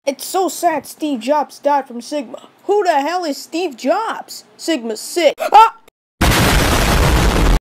It's so sad Steve Jobs died from Sigma. Who the hell is Steve Jobs? Sigma's sick. Ah!